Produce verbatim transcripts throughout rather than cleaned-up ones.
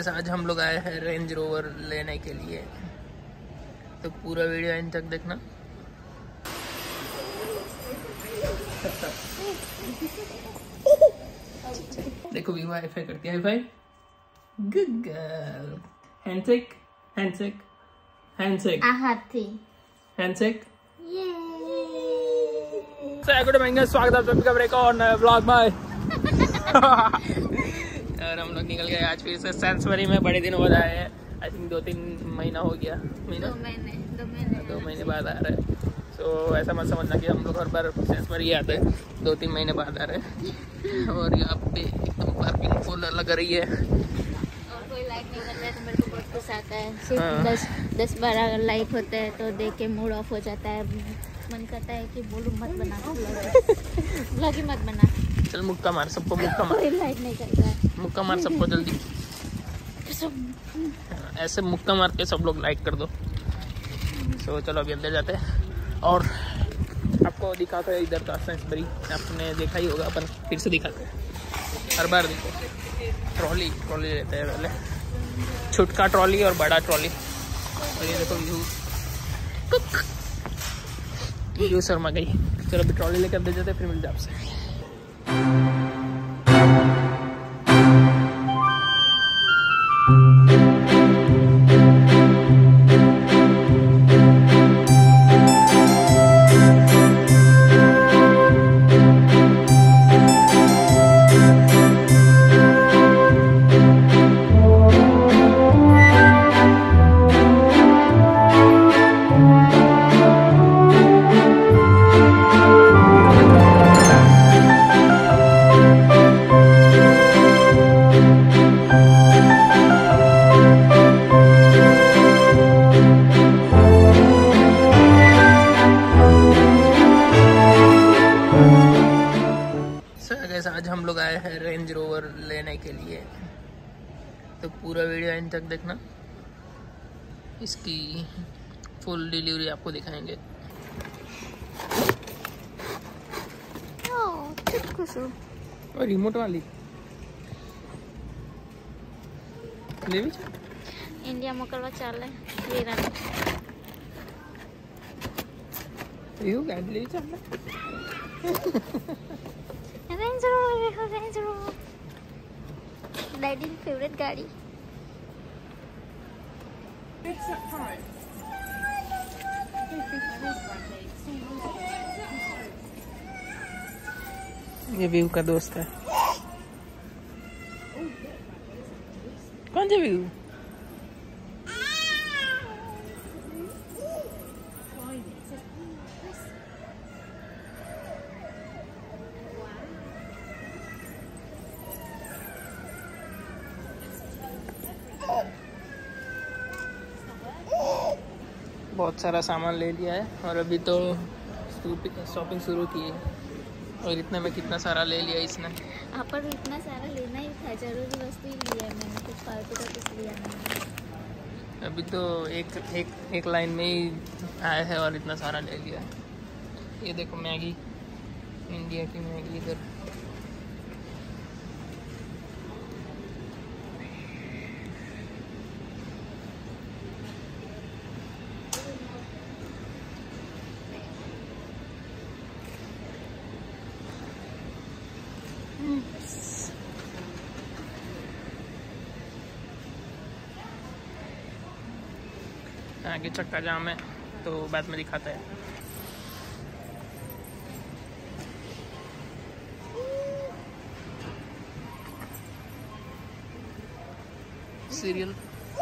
Guys आज हम लोग आए हैं रेंज रोवर लेने के लिए, तो पूरा वीडियो एंड तक देखना। देखो भी वाईफाई करती है, hi good girl, handshake handshake handshake हाथी हैंडशेक। ये गुड मॉर्निंग, स्वागत है सभी का एक और नए ब्लॉग में। और हम लोग निकल गए आज फिर से सेंसबरी में, बड़े दिन बाद आए हैं। आई थिंक दो तीन महीना हो गया, महीना दो महीने दो महीने दो महीने बाद आ रहे हैं। तो ऐसा मत समझना कि हम लोग हर बार सेंसबरी आते हैं, दो तीन महीने बाद आ रहे हैं। और यहाँ पे एकदम पार्किंग फुल लग रही है और कोई लाइट नहीं करता है तो मेरे को बहुत गुस्सा आता है। सिर्फ हाँ। दस दस बारह लाइट होते हैं तो देख के मूड ऑफ हो जाता है। मन करता है कि बोलूं मत बना, ब्लॉग ही मत बना। चल मुक्का मार सबको, मुक्का मार, कोई लाइट नहीं करता है। मुक्का मार सबको जल्दी, ऐसे मुक्का मार के सब लोग लाइक कर दो। सो चलो अभी अंदर जाते हैं और आपको दिखाते हैं इधर का सेंसबरी। आपने देखा ही होगा, अपन फिर से दिखाते हैं हर बार। देखो ट्रॉली ट्रॉली लेते हैं पहले, छुटका ट्रॉली और बड़ा ट्रॉली। और ये देखो व्यू व्यू शर्मा गई। चलो अभी ट्रॉली लेकर दे जाते, फिर मिल जाए आपसे। आज हम लोग आए हैं रेंज रोवर लेने के लिए, तो पूरा वीडियो एंड तक देखना। इसकी फुल डिलीवरी आपको दिखाएंगे। और रिमोट वाली ले भी इंडिया मोकलवा चाल है वीरा यू गाड़ी ले चल Range Rover, Range Rover daddy की फेवरेट गाड़ी। ये व्यू का दोस्त है। कौन सा व्यू? बहुत सारा सामान ले लिया है और अभी तो शॉपिंग शुरू की है। और इतने में कितना सारा ले लिया इसने। आप पर इतना सारा लेना ही था, जरूरी वस्तु ही लिया है मैंने, कुछ फालतू का कुछ लिया नहीं। अभी तो एक एक एक लाइन में ही आया है और इतना सारा ले लिया है। ये देखो मैगी, इंडिया की मैगी इधर। आगे चक्का जाम है तो बाद में दिखाते हैं। सीरियल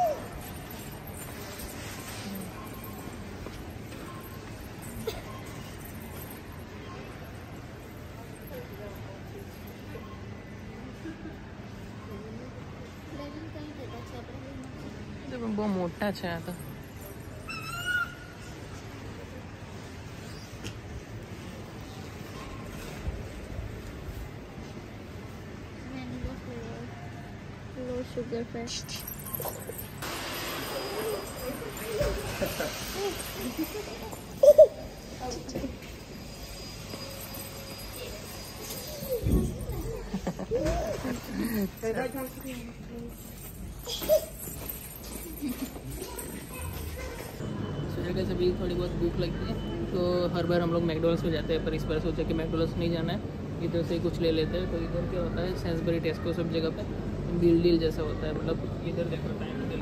बहुत मोटा है तो sugar fresh. जगह से भी थोड़ी बहुत भूख लगती है तो हर बार हम लोग मैकडॉनल्ड्स में जाते हैं, पर इस बार सोचा कि मैकडॉनल्ड्स नहीं जाना है, इधर से कुछ ले लेते हैं। तो इधर क्या होता है, सेंसबरी टेस्को सब जगह पे मील डील जैसा होता है, मतलब इधर देखो time deal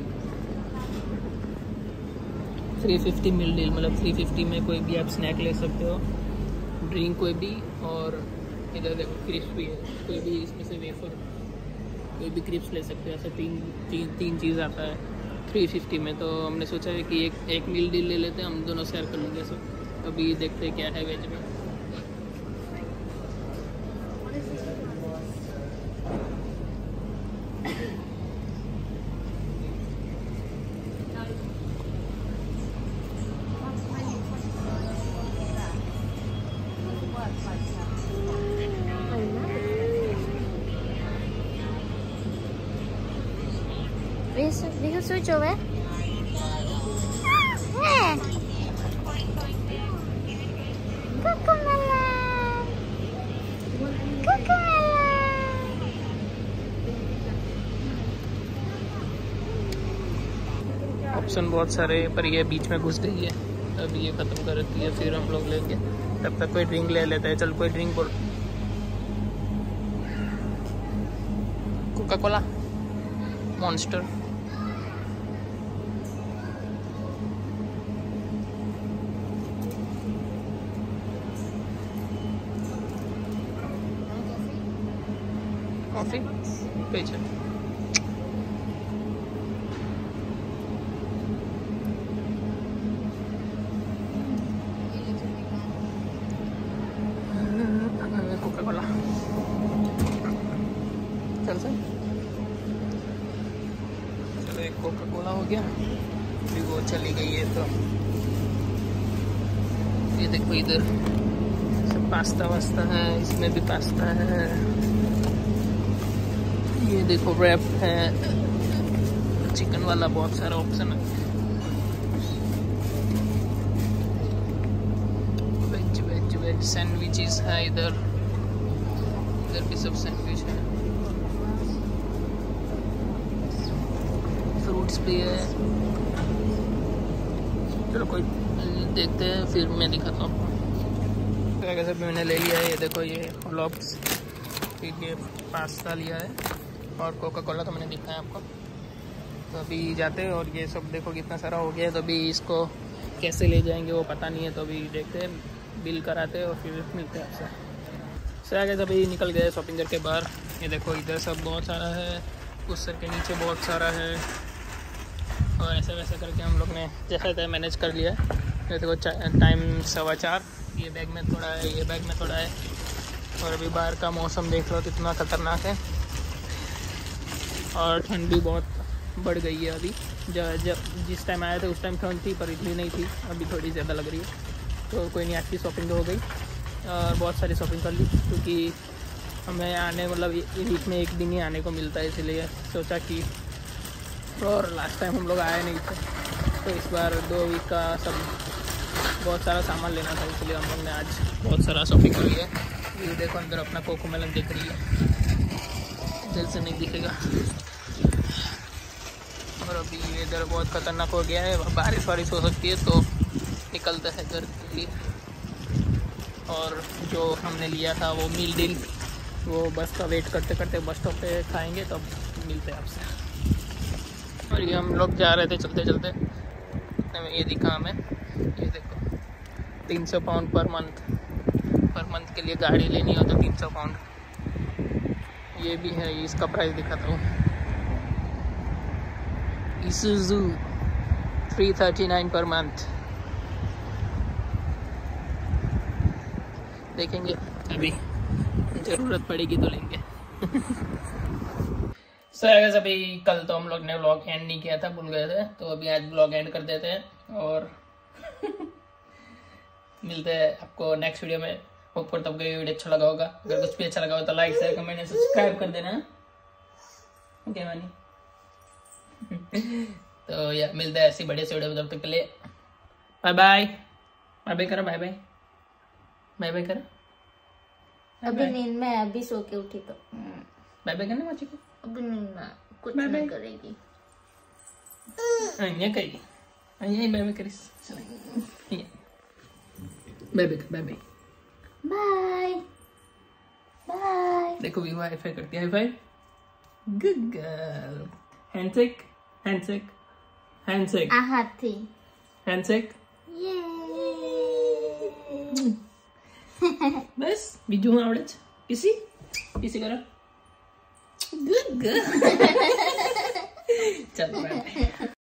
three fifty meal deal, मतलब थ्री फिफ्टी में कोई भी आप स्नैक ले सकते हो, ड्रिंक कोई भी, और इधर देखो क्रिप्स भी है, कोई भी इसमें से वेफर कोई भी क्रिप्स ले सकते हो। ऐसा तीन तीन तीन चीज़ आता है थ्री फिफ्टी में। तो हमने सोचा है कि एक एक मील डील ले लेते हैं, हम दोनों शेयर कर लेंगे सब। अभी देखते हैं क्या है वेज में। Vi kan switch over. Cocomelon. Cocomelon. Option बहुत सारे, पर ये बीच में घुस गई है, अभी ये ख़त्म कर रखी है, फिर हम लोग लेंगे। तब तक कोई ड्रिंक ले लेते हैं। चल कोई ड्रिंक बोल। कोका कोला, मॉन्स्टर, कॉफी, पेज है। कोका कोला चल सर। चलो एक कोका कोला हो गया, फिर वो चली गई है। तो ये देखो इधर सब पास्ता वास्ता है, इसमें भी पास्ता है। ये देखो रैप है, चिकन वाला, बहुत सारा ऑप्शन है। वेज वेज वेज सैंडविचेस है इधर, इधर भी सब सैंडविच है। फ्रूट्स भी है। चलो कोई देखते हैं, फिर मैं दिखाता हूँ आपको। तो कैसे मैंने ले लिया है, ये देखो ये लॉब्स, फिर ये पास्ता लिया है, और कोका कोला तो मैंने दिखाया आपको। तो अभी जाते हैं, और ये सब देखो कितना सारा हो गया है। तो अभी इसको कैसे ले जाएंगे वो पता नहीं है, तो अभी देखते हैं, बिल कराते हैं और फिर मिलते हैं आपसे। सर आगे अभी निकल गए शॉपिंग करके बाहर। ये देखो इधर सब बहुत सारा है, उस सर के नीचे बहुत सारा है, और ऐसे वैसे करके हम लोग ने जैसा तैसा मैनेज कर लिया है। ये देखो टाइम सवा चार, ये बैग में थोड़ा है, ये बैग में थोड़ा है, और अभी बाहर का मौसम देख लो कितना खतरनाक है, और ठंड भी बहुत बढ़ गई है। अभी जब जब जिस टाइम आए थे उस टाइम ठंड थी, पर इतनी नहीं थी, अभी थोड़ी ज़्यादा लग रही है। तो कोई नहीं, आज की शॉपिंग हो गई और बहुत सारी शॉपिंग कर ली, क्योंकि हमें आने मतलब ये वीक में एक दिन ही आने को मिलता है, इसलिए सोचा कि, और लास्ट टाइम हम लोग आए नहीं थे, तो इस बार दो वीक का सब बहुत सारा सामान लेना था, इसलिए हम लोग ने आज बहुत सारा शॉपिंग कर लिया। ये देखो अंदर अपना कोकोमेलन दिख रही है, दिल से नहीं दिखेगा। और अभी इधर बहुत ख़तरनाक हो गया है, बारिश वारिश हो सकती है, तो निकलते हैं घर के लिए। और जो हमने लिया था वो मील डील, वो बस का वेट करते करते बस स्टॉप पे खाएंगे, तब तो मिलते हैं आपसे। और ये हम लोग जा रहे थे चलते चलते, ये दिखा हमें, ये देखो तीन सौ pound per month, per month के लिए गाड़ी लेनी हो तो तीन सौ पाउंड। ये भी है, इसका प्राइस दिखाता हूँ, Isuzu three thirty nine per month. देखेंगे, अभी ज़रूरत पड़ेगी तो लेंगे। सो so, अभी कल तो हम लोग ने व्लॉग एंड नहीं किया था, भूल गए थे, तो अभी आज व्लॉग एंड कर देते हैं और मिलते हैं आपको नेक्स्ट वीडियो में। ऊपर तब ये वीडियो अच्छा लगा होगा, अगर कुछ भी अच्छा लगा हो तो like share comment and subscribe कर देना। ओके मानी। तो यार मिलते हैं ऐसी बढ़िया से वीडियो, तब तक के लिए बाय बाय। बाय बाय करो, बाय बाय बाय बाय करो। अभी नींद में, अभी सो के उठी तो बाय बाय करना माची को। अभी नींद में कुछ नहीं करेगी। અહીંયા કઈ અહીંયા બાય બાય કરીશ અહીંયા bye bye bye bye bye bye. देखो भी वाईफाई करती है, hi fi, good girl. Handshake handshake handshake आ हाथी हैंडशेक ये बस બીજું આવડે છે પીસી પીસી કરો ગુડ ગર્લ। ચલો બાય બાય।